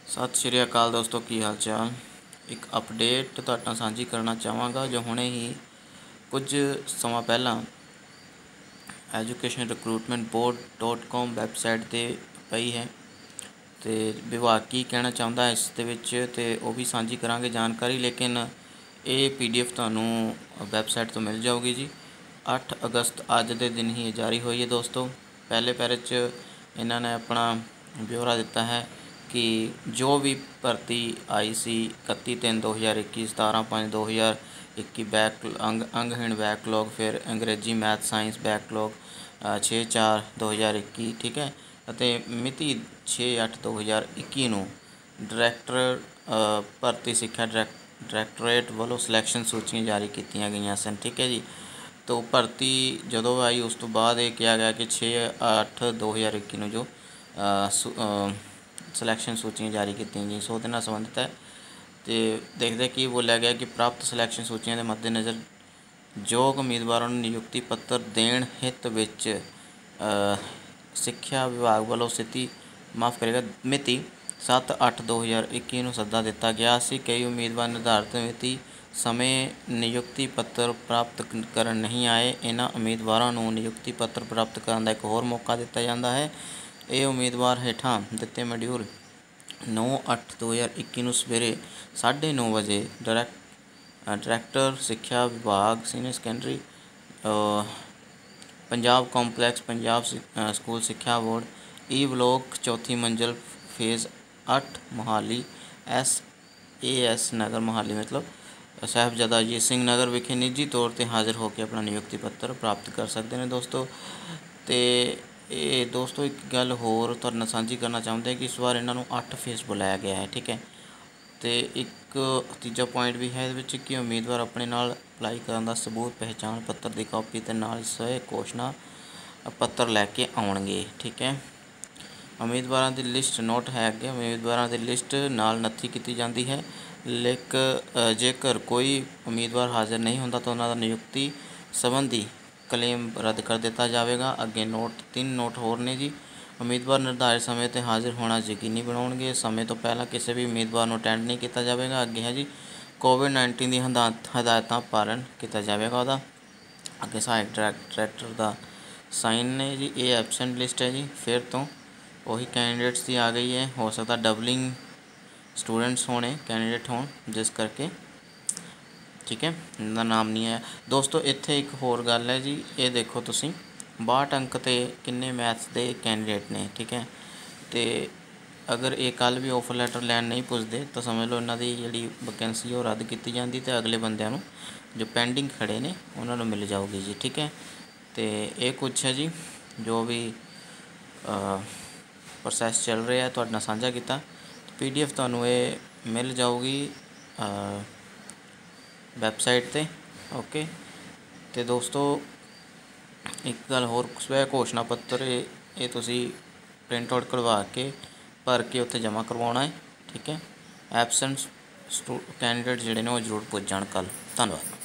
सत श्री अकाल दोस्तों, की हाल चाल। एक अपडेट तुहाडे नाल साझी करना चाहांगा जो हुणे ही कुछ समा पहला एजुकेशन रिक्रूटमेंट बोर्ड.com वैबसाइट ते पई है। तो विभाग की कहना चाहता है इस दे विच ते वो भी साझी करांगे जानकारी, लेकिन ये PDF तुहानूं वैबसाइट तो मिल जाऊगी जी। 8 अगस्त अज के दिन ही जारी हुई है दोस्तों। पहले पैरे च इन्हों ने अपना ब्यौरा दिता है कि जो भी भर्ती आई सी 31/3/2021, 17/5/2021 अंगहीन बैकलॉग, फिर अंग्रेजी मैथ साइंस बैकलॉग 6/4/2021, ठीक है। ਅਤੇ ਮਿਤੀ 6/8/2021 ਨੂੰ ਡਾਇਰੈਕਟਰ ਭਰਤੀ ਸਿੱਖਿਆ ਡਾਇਰੈਕਟੋਰੇਟ ਵੱਲੋਂ ਸਿਲੈਕਸ਼ਨ ਸੂਚੀਆਂ ਜਾਰੀ ਕੀਤੀਆਂ ਗਈਆਂ ਸਨ, ਠੀਕ ਹੈ ਜੀ। तो भर्ती ਜਦੋਂ आई उस तो बाद ये कहा गया कि 6/8/2021 ਨੂੰ जो सिलैक्शन सूचियाँ जारी की गई सो उहदे नाल संबंधित है। तो देखते की बोलिया गया कि प्राप्त सिलैक्शन सूचियाँ के मद्देनज़र योग उम्मीदवारों ਨੂੰ नियुक्ति पत्र देण हित विच सिक्ख्या विभाग वालों स्थिति माफ़ करेगा मिति 7/8/2021 ਨੂੰ सद्दा दिता गया सी। कई उम्मीदवार निर्धारित मिति समय नियुक्ति पत्र प्राप्त करन नहीं आए। इन्हां उम्मीदवारों को नियुक्ति पत्र प्राप्त करने का एक होर मौका दिता जाता है। ये उम्मीदवार हेठां दिते मॉड्यूल 9/8/2021 ਨੂੰ सवेरे 9:30 बजे डायरैक्टर सिक्ख्या विभाग senior secondary Punjab complex Punjab school सिक्ख्या बोर्ड ई ब्लॉक चौथी मंजिल फेज़ 8 मोहाली SAS नगर मोहाली मतलब साहिबजादा अजीत सिंह नगर विखे निजी तौर पर हाज़र होकर अपना नियुक्ति पत्र प्राप्त कर सकते हैं दोस्तों। तो ये दोस्तों एक गल होर तुहाडे नाल साझी करना चाहते हैं कि इस बार इन्हों 8 फेस बुलाया गया है, ठीक है। तो एक तीजा पॉइंट भी है इहदे विच कि उम्मीदवार अपने नाल अप्लाई करने का सबूत पहचान पत्र की कॉपी ते नाल सहायक घोषणा पत्र लैके आउणगे, ठीक है। उम्मीदवारों की लिस्ट नोट है अगे उम्मीदवारों की लिस्ट नाल नत्थी की जाती है। जेकर कोई उम्मीदवार हाज़र नहीं होता तो उन्होंने नियुक्ति संबंधी क्लेम रद्द कर दिता जाएगा। अगे 3 नोट होर ने जी। उम्मीदवार निर्धारित समय पर हाज़र होना यकीनी बनाएंगे। समय तो पहला किसी भी उम्मीदवार को अटेंड नहीं किया जाएगा। अगे है जी कोविड-19 की हदायत पालन किया जाएगा। वह अगे सहायक डायरैक्टर का साइन ने जी। ये एबसेंट लिस्ट है जी। फिर तो वही कैंडिडेट्स की आ गई है। हो सकता डबलिंग स्टूडेंट्स होने कैंडिडेट हो जिस करके, ठीक है, इनका नाम नहीं है दोस्तों। इत्थे एक होर गल है जी, ये देखो तुसी 62 अंक ते किन्ने मैथ्स के कैंडिडेट ने, ठीक है। तो अगर ये कल भी ऑफर लैटर लैन नहीं पुजदे तो समझ लो इन्हों की जी वैकेंसी वो रद्द की जाती तो अगले बंदों जो पेंडिंग खड़े ने उन्होंने मिल जाऊगी जी, ठीक है। तो ये कुछ है जी जो भी प्रोसैस चल रहा है तुहाडे नाल साझा किया। PDF तुहानूं ये मिल जाऊगी वैबसाइट ते, ओके। तो दोस्तों एक गल होर स्वै घोषणा पत्र ये तुसी प्रिंट आउट करवा के भर के उत्थे जमा करवाना है, ठीक है। एबसेंट कैंडिडेट जिहड़े ने वो जरूर पुज जाण कल। धन्नवाद।